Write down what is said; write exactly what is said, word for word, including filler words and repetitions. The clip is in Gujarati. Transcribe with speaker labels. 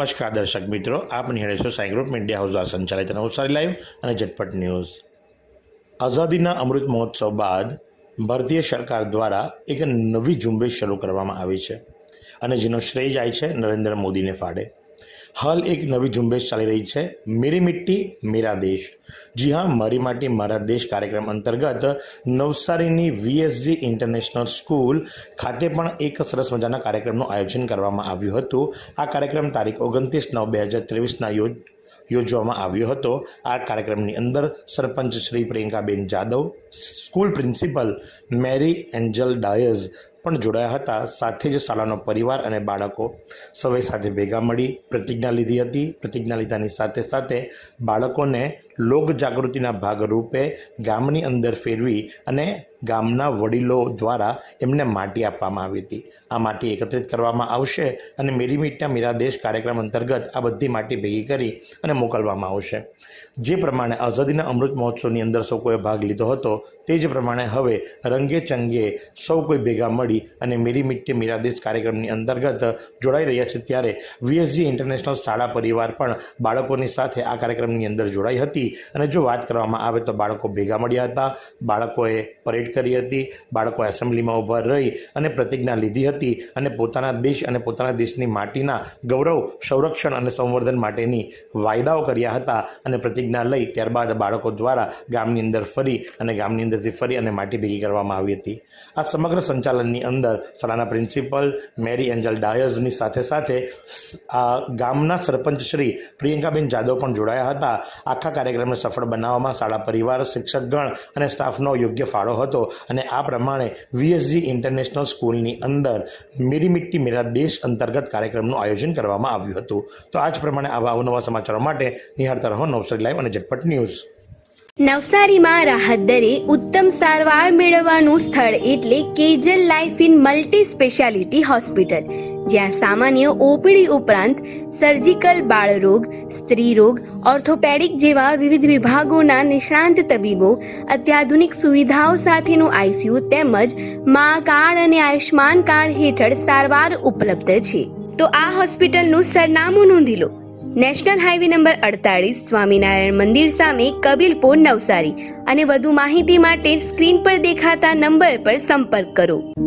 Speaker 1: नमस्कार दर्शक मित्रों, आप निहाळे छो साई ग्रुप मीडिया हाउस द्वारा संचालित नवसारी लाइव और झटपट न्यूज। आज़ादीना अमृत महोत्सव बाद भारतीय सरकार द्वारा एक नवी झुंबेश शुरू करवामां आवी छे अने जेनो श्रेय जाय छे नरेन्द्र मोदी ने फाड़े। हाल एक नवी झुंबेश चाली रही है, मेरी मिट्टी मेरा देश। जी हाँ, मारी माटी मारा देश कार्यक्रम अंतर्गत नवसारीनी वीएसजी इंटरनेशनल स्कूल खाते पण एक सरस मजाना कार्यक्रमનું आयोजन करवामां આવ્યું હતું। आ कार्यक्रम तारीख ओगणतीस नौ બે હજાર ત્રેવીસના યોજ યોજવામાં આવ્યો હતો। આ કાર્યક્રમની અંદર sarpanch Shri Priyankaben Jadav, school principal Mary Angel Dias પણ જોડાયા હતા। સાથે જ શાળાનો પરિવાર અને બાળકો સૌએ સાથે ભેગા મળી પ્રતિજ્ઞા લીધી હતી। પ્રતિજ્ઞા લીધાની સાથે સાથે બાળકોને લોક જાગૃતિના ભાગરૂપે ગામની અંદર ફેરવી અને ગામના વડીલો દ્વારા એમને માટી આપવામાં આવી હતી। આ માટી એકત્રિત કરવામાં આવશે અને મેરી મિટ્ટી મેરા દેશ કાર્યક્રમ અંતર્ગત આ બધી માટી ભેગી કરી અને મોકલવામાં આવશે। જે પ્રમાણે આઝાદીના અમૃત મહોત્સવની અંદર સૌ કોઈએ ભાગ લીધો હતો તે જ પ્રમાણે હવે રંગે ચંગે સૌ કોઈ ભેગા મળી અને મેરી મિટ્ટી મેરા દેશ કાર્યક્રમની અંતર્ગત જોડાઈ રહ્યા છે। ત્યારે વીએસજી ઇન્ટરનેશનલ શાળા પરિવાર પણ બાળકોની સાથે આ કાર્યક્રમની અંદર જોડાઈ હતી અને જો વાત કરવામાં આવે તો બાળકો ભેગા મળ્યા હતા, બાળકોએ પરેડ કરી હતી, બાળકો એસેમ્બલીમાં ઊભા રહી અને પ્રતિજ્ઞા લીધી હતી અને પોતાના દેશ અને પોતાના દેશની માટીના ગૌરવ સંરક્ષણ અને સંવર્ધન માટેની વાયદાઓ કર્યા હતા અને પ્રતિજ્ઞા લઈ ત્યારબાદ બાળકો દ્વારા ગામની અંદર ફરી અને ગામની અંદરથી ફરી અને માટી ભેગી કરવામાં આવી હતી। આ સમગ્ર સંચાલનની અંદર શાળાના પ્રિન્સિપલ મેરી એન્જલ ડાયઝની સાથે સાથે આ ગામના સરપંચ શ્રી પ્રિયંકાબેન જાદવ પણ જોડાયા હતા। આખા કાર્યક્રમને સફળ બનાવવામાં શાળા પરિવાર, શિક્ષકગણ અને સ્ટાફનો યોગ્ય ફાળો હતો અને આ પ્રમાણે વીએસજી ઇન્ટરનેશનલ સ્કૂલની અંદર મેરી મિટ્ટી મેરા દેશ અંતર્ગત કાર્યક્રમનું આયોજન કરવામાં આવ્યું હતું। તો આ જ પ્રમાણે આવા અવનવા સમાચારો માટે નિહાળતા રહો નવસારી લાઈવ અને ઝટપટ ન્યૂઝ।
Speaker 2: નવસારીમાં રાહત દરે ઉત્તમ સારવાર મેળવવાનું સ્થળ એટલે Kejal life in multi speciality hospital, જ્યાં સામાન્ય ઓપીડી ઉપરાંત સર્જિકલ, બાળરોગ, સ્ત્રી રોગ, ઓર્થોપેડિક જેવા વિવિધ વિભાગોના નિષ્ણાંત તબીબો, અત્યાધુનિક સુવિધાઓ સાથેનું આઈસીયુ તેમજ મા કાર્ડ અને આયુષ્માન કાર્ડ હેઠળ સારવાર ઉપલબ્ધ છે। તો આ હોસ્પિટલનું સરનામું નોંધી લો। નેશનલ હાઈવે નંબર અડતાલીસ, સ્વામિનારાયણ મંદિર સામે, કબીલપુર, નવસારી। અને વધુ માહિતી માટે સ્ક્રીન પર દેખાતા નંબર પર સંપર્ક કરો।